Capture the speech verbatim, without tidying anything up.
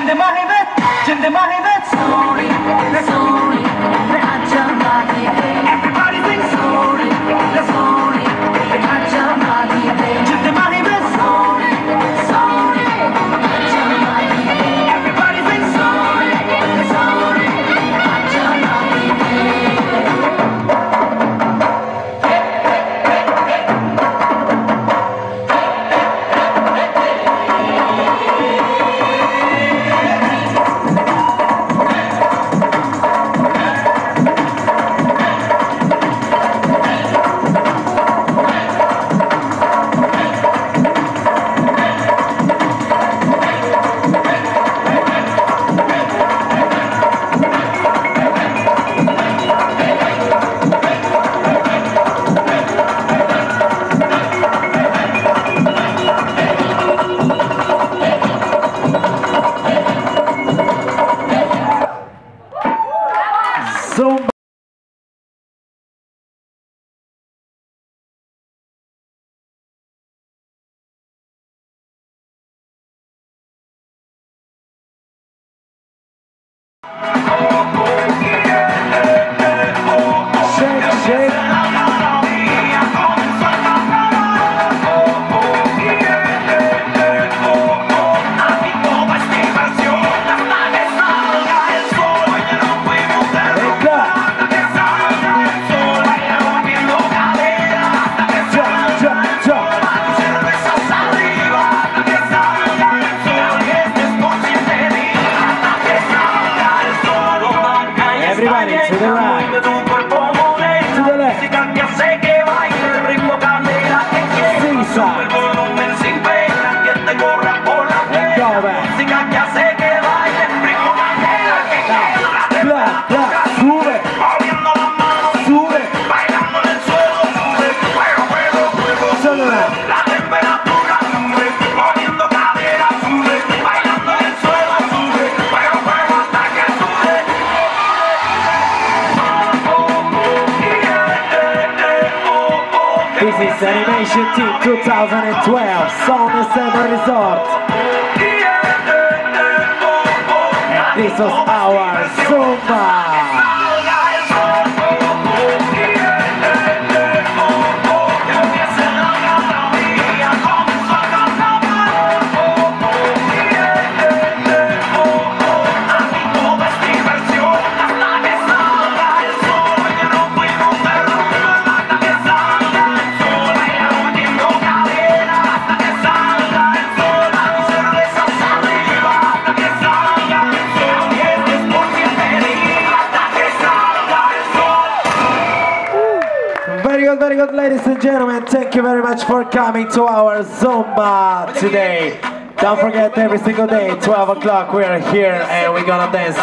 Everybody to the right, to the left, seaside, and go back. Black, black, sube, sube, turn around. This is Animation Team twenty twelve, Sound December Resort. And this was our Zumba. Very good, very good, ladies and gentlemen. Thank you very much for coming to our Zumba today. Don't forget, every single day, twelve o'clock, we are here and we're gonna dance.